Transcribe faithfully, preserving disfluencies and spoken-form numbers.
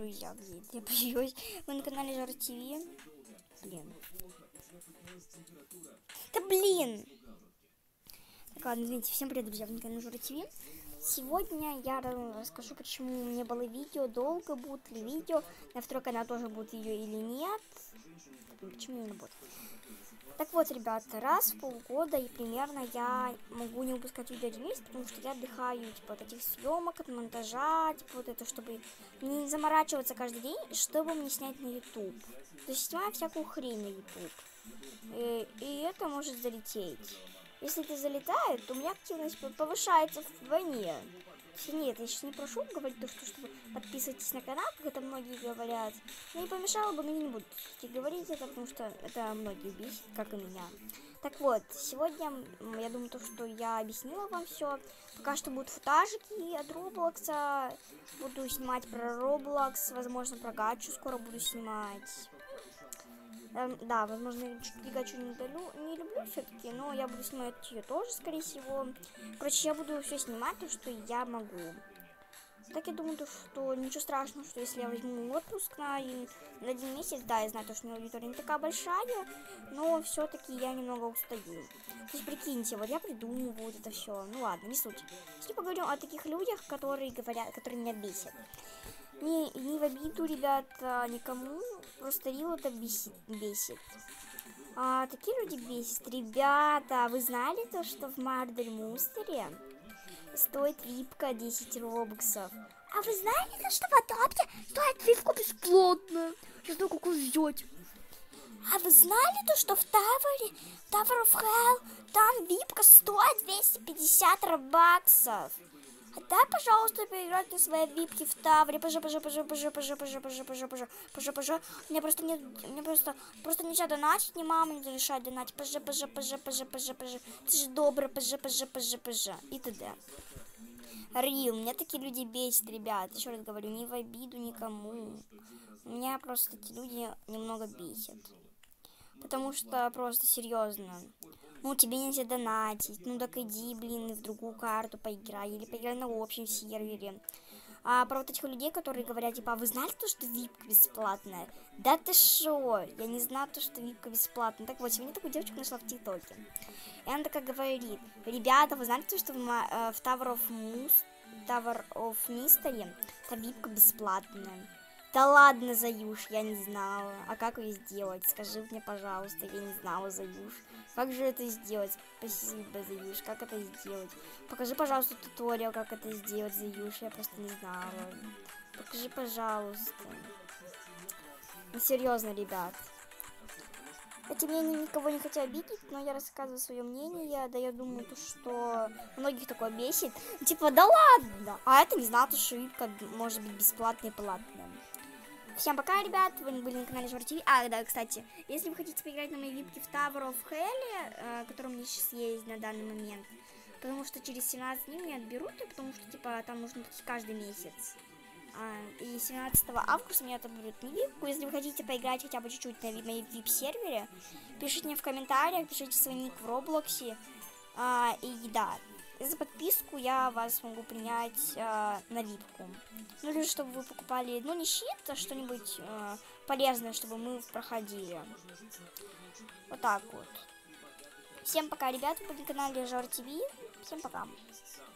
друзья, где я боюсь. Вы на канале Жар ТВ. Блин. Да блин! Так, ладно, извините, всем привет, друзья, вы на канале Жар ТВ. Сегодня я расскажу, почему не было видео, долго будут ли видео, на второй канал тоже будет видео или нет. Почему не будет? Так вот, ребята, раз в полгода и примерно я могу не выпускать видео один месяц, потому что я отдыхаю, типа, от этих съемок, от монтажа, типа, вот это, чтобы не заморачиваться каждый день, чтобы мне снять на YouTube. То есть снимаю всякую хрень на YouTube. И, и это может залететь. Если это залетает, то у меня активность повышается вдвойне. Нет, я сейчас не прошу говорить то, что чтобы подписывайтесь на канал, как это многие говорят. Мне не помешало бы, но я не буду говорить это, потому что это многие бесит, как и меня. Так вот, сегодня я думаю, то, что я объяснила вам все. Пока что будут футажики от Роблокса. Буду снимать про Roblox, возможно, про Гачу скоро буду снимать. Эм, да, возможно, я чуть Гачу не, не люблю все-таки, но я буду снимать ее тоже, скорее всего. Короче, я буду все снимать, то, что я могу. Так я думаю, то, что ничего страшного, что если я возьму отпуск на, на один месяц, да, я знаю, то, что у меня аудитория не такая большая, но все-таки я немного устаю. То есть, прикиньте, вот я придумываю вот это все. Ну ладно, не суть. Если поговорим о таких людях, которые говорят, которые меня бесят. Не, не в обиду, ребята, никому, просто Рил это бесит. бесит. А, такие люди бесят. Ребята, вы знали то, что в Мардель Мустере стоит випка десять робоксов? А вы знали то, что в Адапте стоит випка бесплатно? Я знаю, как взять. А вы знали то, что в Тавере, Tower of Hell, там випка стоит двести пятьдесят робаксов? Да, пожалуйста, поиграть на своей випке в Тавре. Пожа, пожа, пожа, пожа, пожа, пожа, пожа, пожа, пожа, пожа, пожа. Мне просто нет, мне просто, просто нельзя донатить, ни мама не разрешает донатить. Пожа, пожа, пожа, пожа, пожа, пожа. Ты же добрый, пожа, пожа, пожа, пожа. И т.д. Рил, меня такие люди бесят, ребят. Еще раз говорю, не в обиду никому. Меня просто эти люди немного бесят. Потому что просто серьезно. Ну, тебе нельзя донатить. Ну, так иди, блин, в другую карту поиграй. Или поиграй на общем сервере. А про вот этих людей, которые говорят, типа, а вы знали то, что випка бесплатная? Да ты шо? Я не знала то, что випка бесплатная. Так вот, сегодня такую девочку нашла в ТикТоке. И она такая говорит, ребята, вы знали то, что в, в Tower of Moose, Tower of Mystery та випка бесплатная? Да ладно, Заюш, я не знала. А как ее сделать? Скажи мне, пожалуйста, я не знала, Заюш. Как же это сделать? Спасибо, Заюш, как это сделать? Покажи, пожалуйста, туториал, как это сделать, Заюш, я просто не знала. Покажи, пожалуйста. Ну, серьезно, ребят. Хотя я никого не хочу обидеть, но я рассказываю свое мнение, да я думаю, то, что многих такое бесит. Типа, да ладно, а это не знала, что випка может быть бесплатной и платной. Всем пока, ребят, вы были на канале Жар ТВ. А, да, кстати, если вы хотите поиграть на моей випке в Tower of Hell, э, который у меня сейчас есть на данный момент, потому что через семнадцать дней меня отберут, и потому что, типа, там нужно каждый месяц. А, и семнадцатого августа меня отобьют не випку. Если вы хотите поиграть хотя бы чуть-чуть на моем вип-сервере, пишите мне в комментариях, пишите свой ник в Роблоксе. А, и да, за подписку я вас могу принять а, на випку. Ну или чтобы вы покупали, ну не щит, а что-нибудь а, полезное, чтобы мы проходили. Вот так вот. Всем пока, ребята, по канале Жар ТВ. Всем пока.